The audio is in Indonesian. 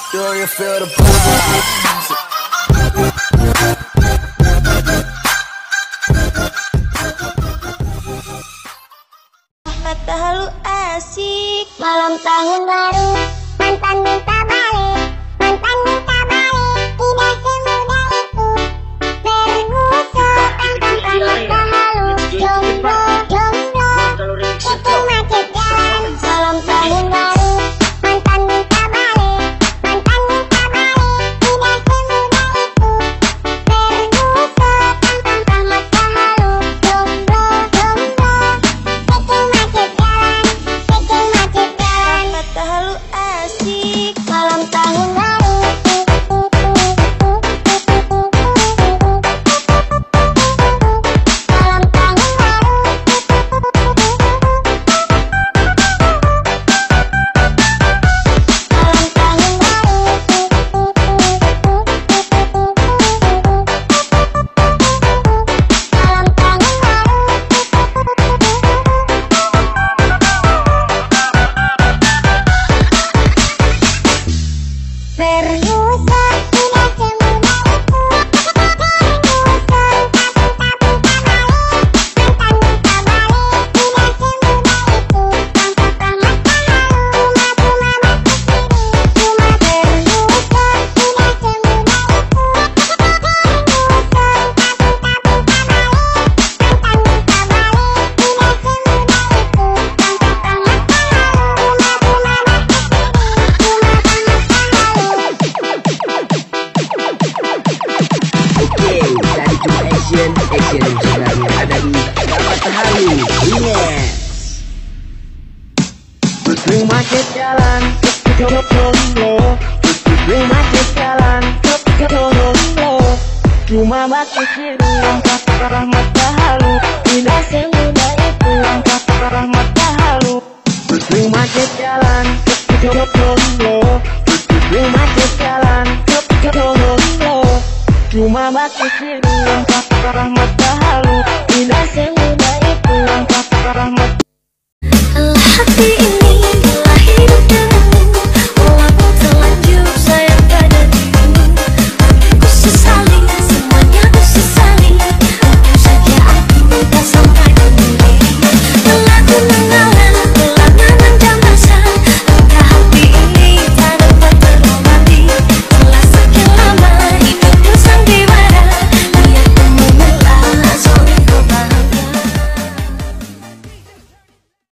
Do you feel the buzz? Kata halu asik Malam tahun baru, mantan minta balik, mantan minta balik. Tidak semudah itu bergusur, tanpa halu. Jomblo, jomblo, itu macet jalan. Malam tahun baru, mantan minta balik, mantan minta balik. Tidak semudah itu bergusur, tanpa halu. Jomblo, jomblo, itu macet jalan, itu macet jalan. Kata halu asik Malam tahun baru, malam tahun baru, malam tahun baru, malam tahun bergusur, tidak semudah itu bergusur, tapi balik, mantan minta balik. Tidak semudah itu tanpa mata halu, cuma batu siri, cuma bergusur. Tidak semudah itu bergusur, tapi balik, mantan minta balik. Tidak semudah itu tanpa mata halu, cuma batu siri, cuma mata halu. Oke, tadi cuma action yang sebenarnya ada di Kata Halu. Yes. Sering macet jalan, jomblo. Sering macet jalan, jomblo. Cuma batu siri yang kata mata halu. Tidak semudah itu yang kata mata halu. Sering macet jalan, jomblo. Sering macet jalan, jomblo. Cuma batu siri